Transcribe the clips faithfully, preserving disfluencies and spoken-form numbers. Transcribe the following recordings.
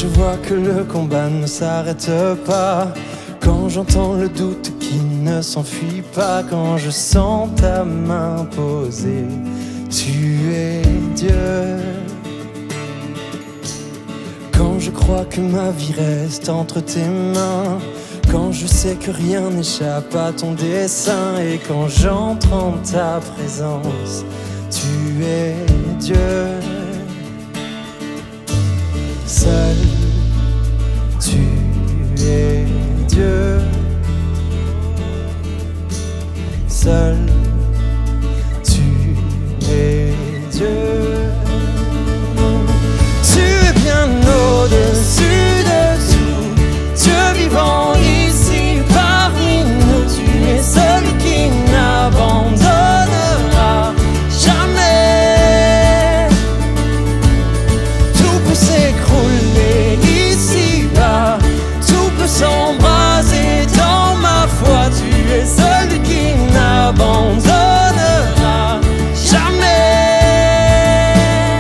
je vois que le combat ne s'arrête pas, quand j'entends le doute qui ne s'enfuit pas, quand je sens ta main posée, tu es Dieu. Quand je crois que ma vie reste entre tes mains, quand je sais que rien n'échappe à ton dessein, et quand j'entre en ta présence, tu es Dieu. Seul, tu es Dieu. Seul, tu es Dieu. Tu es bien au-dessus de tout, Dieu vivant ici parmi nous. Tu es celui qui n'abandonnera jamais. Tout peut s'écrouler ici-bas, tout peut s'embraser dans ma foi. Tu es celui qui n'abandonnera jamais.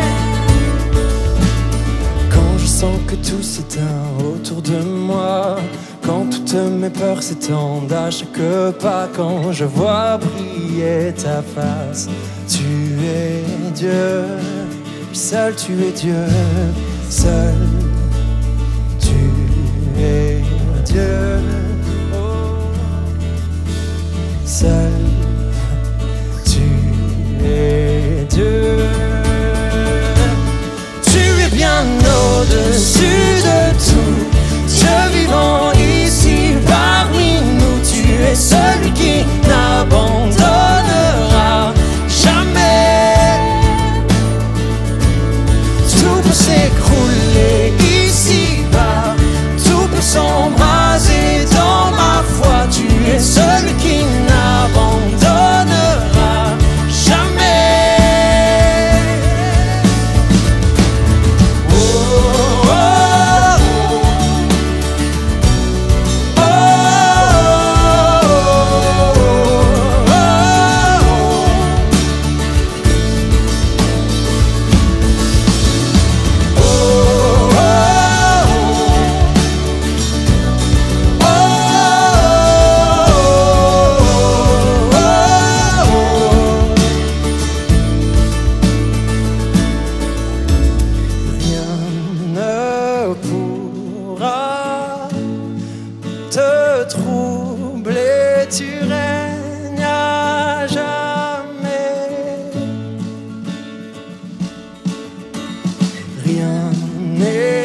Quand je sens que tout s'éteint autour de moi, quand toutes mes peurs s'étendent à chaque pas, quand je vois briller ta face, tu es Dieu. Seul tu es Dieu, seul tu es Dieu. Oh. Seul tu es Dieu. Tu es bien au-dessus de tout, Dieu vivant ici parmi nous. Tu es celui qui n'abandonnera jamais. Tout peut s'écrouler ici-bas, tout peut s'embraser dans ma foi. Tu es celui qui n'abandonnera jamais. Oh, oh, oh, oh, oh, rien ne pourra te troubler, tu règnes à jamais. Rien n'est